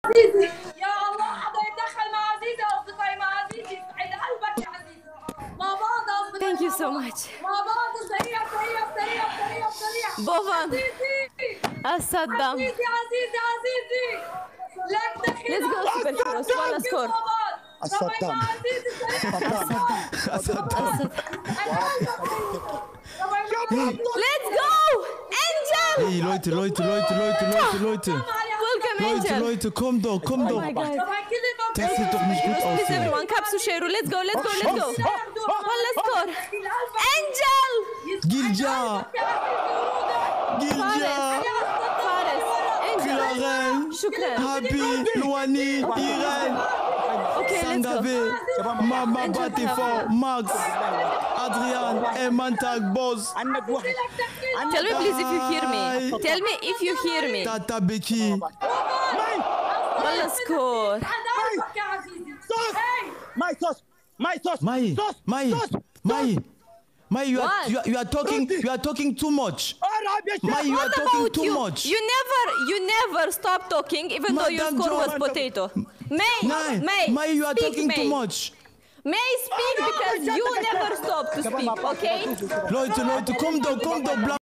عزيزي يا الله حدا يتدخل مع عزيزي اصدقائي مع عزيزي سعيد قلبك يا عزيزي مع بعض اصدقائي Thank you so much. مع بعض سريع سريع سريع سريع سريع Bovan. عزيزي Saddam. عزيزي عزيزي لك دخيل Let's go super heroes. One score. صدام عزيزي Let's go! Angel! Hey, Leute. Welcome, Angel. Leute, komm doch. Oh my God. Das sieht doch nicht gut aus Please, hier. everyone, Kapsu Sheru. Let's go. One score. Angel! Gilja! Fares. Angel. Kilaren! Shukran. Happy! Luani! Irene! Okay, let's go. Sangabe! Mama Batifo! Max! Adrian! Emantag Boss! Tell me, please, if you hear me. Tell me if you hear me. Tata Becky! One score. Mai, you are talking too much. Mai, you are talking too much. You never stop talking, even though your Madame score was Joanne. potato. May, Mai, you are speak, talking too May. much. May speak because you never stop to speak, okay? Leute, komm doch,